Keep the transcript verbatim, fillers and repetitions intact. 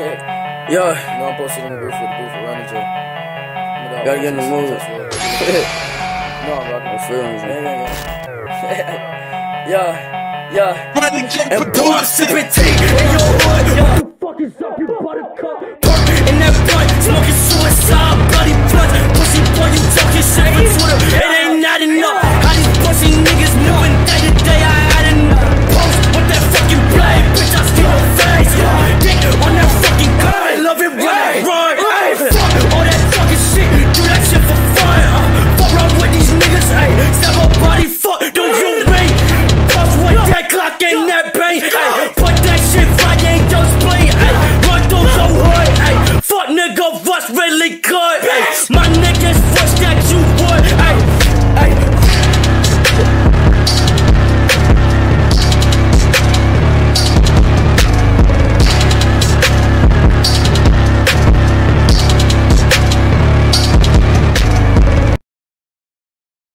Yeah. No, I'm posted in the booth for the booth for running, Joe. Gotta get in the mood. No, I'm rocking the feelings. Yeah, yeah. And boom, sip and take.